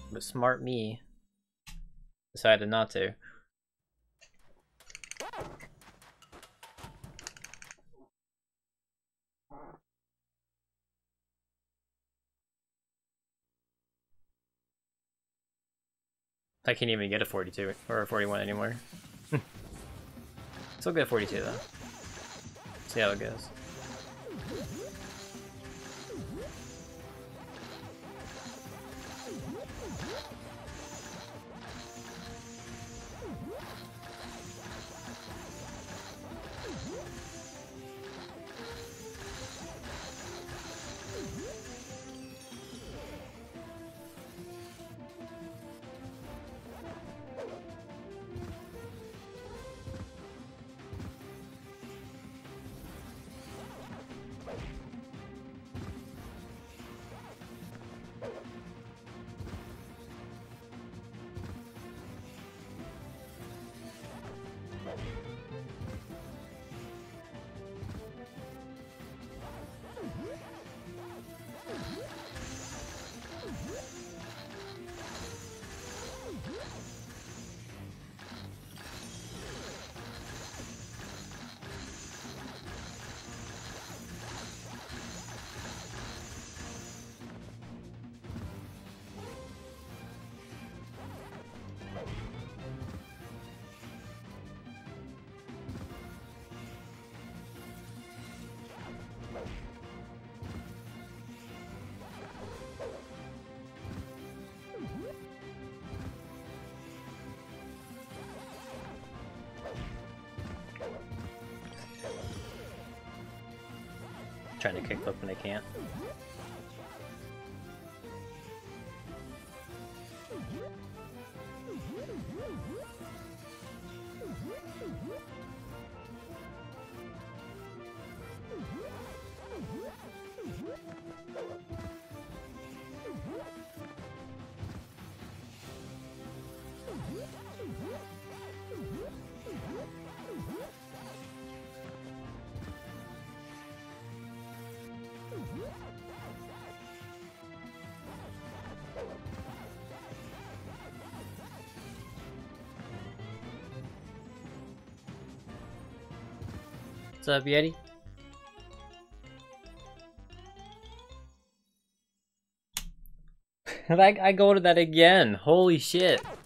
But smart me decided not to. I can't even get a 42 or a 41 anymore. Still get a 42 though. See how it goes. Trying to kickflip and I can't. What's up, Yeti? I go to that again. Holy shit.